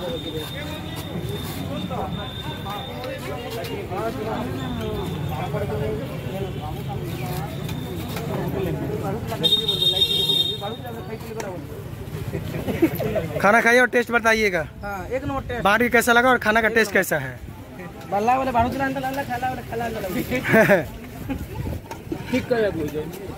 खाना खाइए और टेस्ट बताइएगा। हाँ, एक नंबर टेस्ट। बाहर कैसा लगा और खाना का टेस्ट कैसा है? बल्ला वाले बाड़ू चला खाला ठीक कर